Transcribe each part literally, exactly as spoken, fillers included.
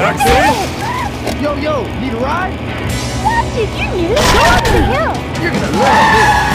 Taxi! Yo, yo, need a ride? What did you do? Go up the hill. You're gonna love this.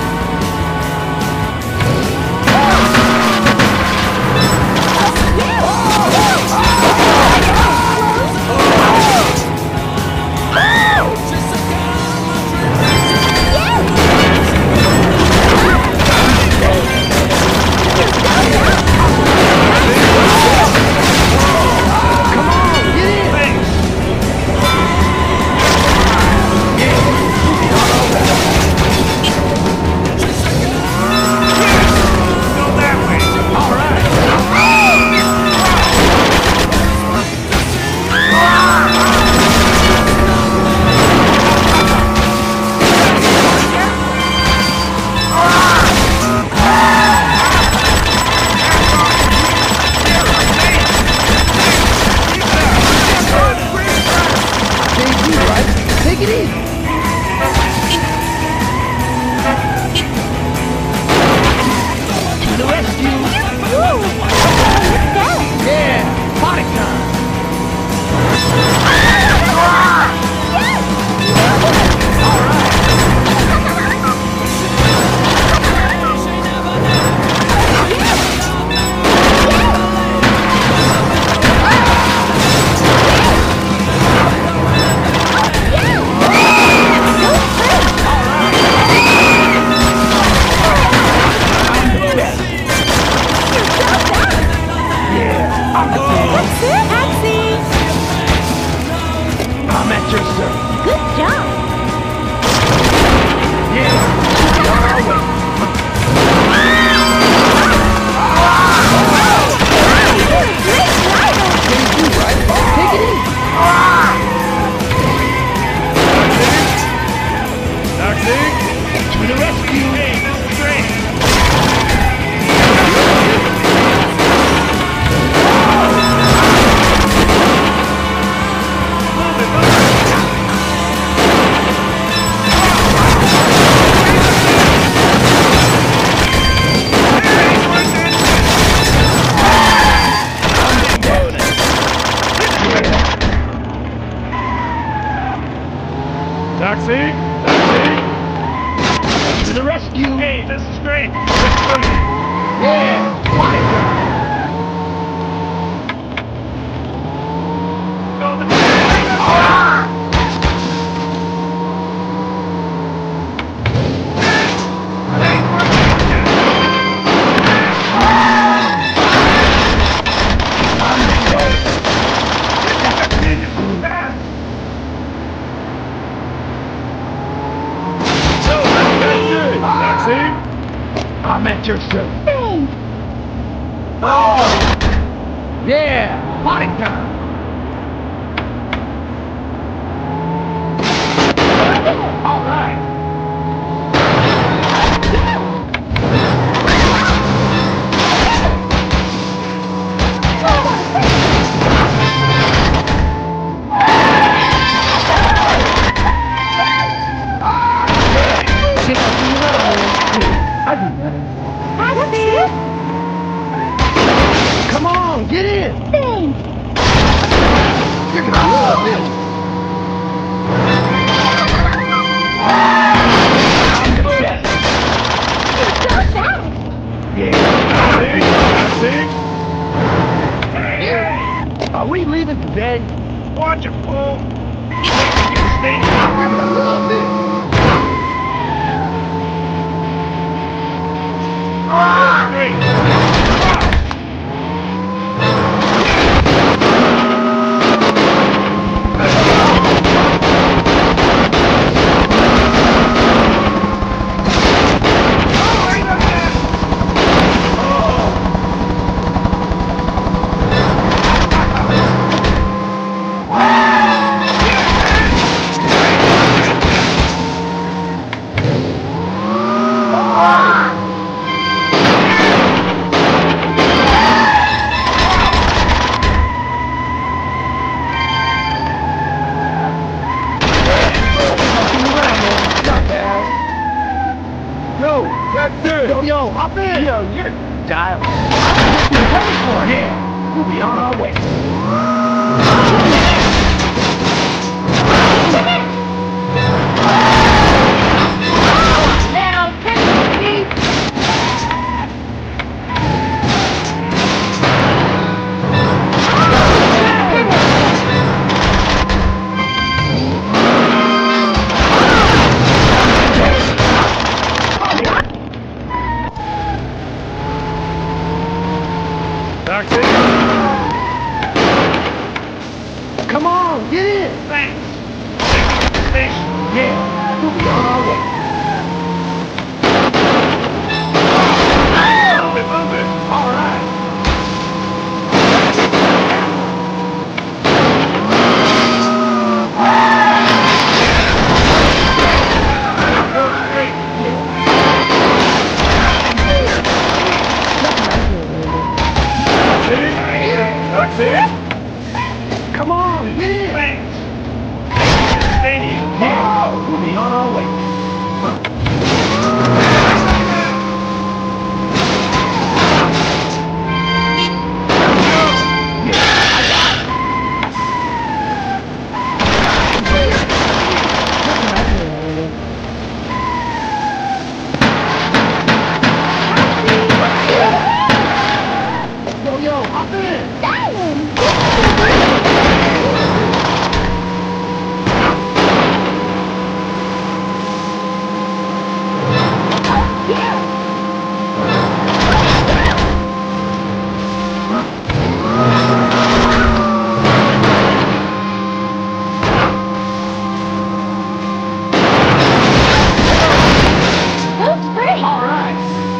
Taxi! Taxi! To the rescue! Hey, this is great! Yeah! Go the ah! I meant yourself. Thanks. Oh! Yeah! Party time! All right! Come on, get in! Thanks. You're gonna love this! I'm the best! You're so fast. Yeah! See? See? Are we leaving today? Watch it, fool! You're gonna love this! Ah, great! Yo, yo, hop in! Yo, you're dialed. Wait for it here. We'll be on our way. Taxi. Come on, get in. Thanks. Thanks. Yeah, we'll be on our way. Move it, move it. All right. Come on, get in. Thanks. Stadium. Yeah, we'll be on our way. Yo, yo, hop in. All right.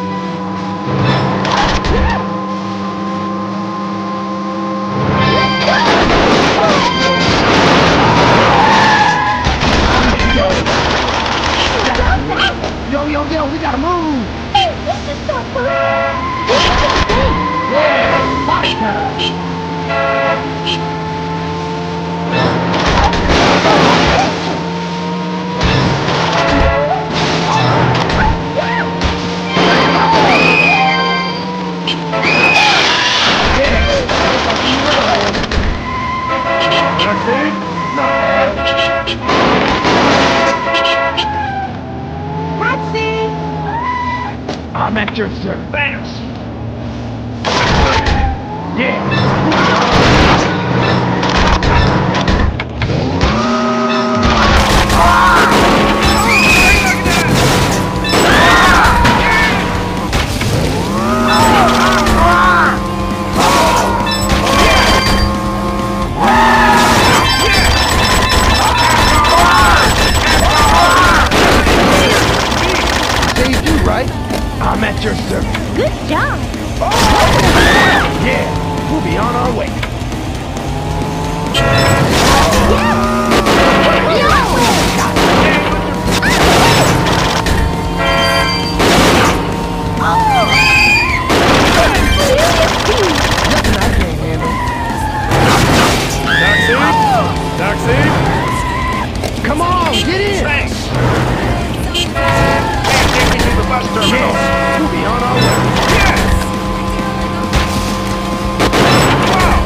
Yo, yo, yo, we gotta move. Hey, this is so fun. This is insane. Yeah, party time. Taxi. Taxi. I'm at your service. Thanks. Yeah. Saved you, right? I'm at your service. Good job. Yeah, we'll be on our way. Nothing I can't handle. Taxi. Taxi. Come on, get in. Thanks. Can't take me to the bus terminal. Yeah, we'll be on our way. Yes. Wow.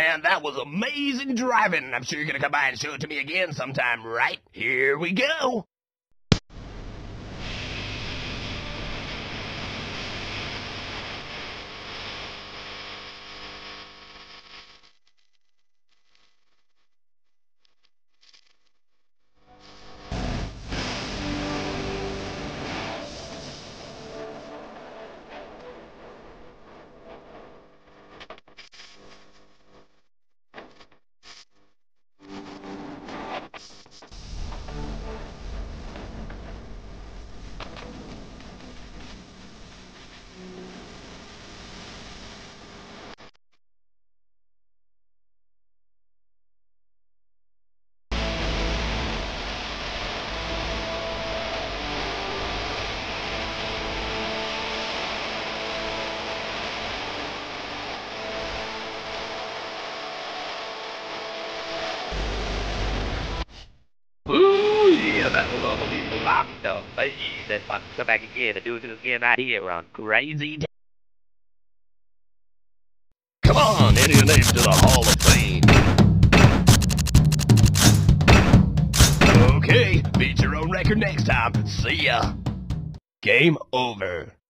man, that was amazing driving. I'm sure you're gonna come by and show it to me again sometime, right? Here we go. Ooh, yeah, that was all the locked up. Hey, then fun. Come back again and do it again right here on Crazy. Come on, enter your name to the Hall of Fame. Okay, beat your own record next time. See ya. Game over.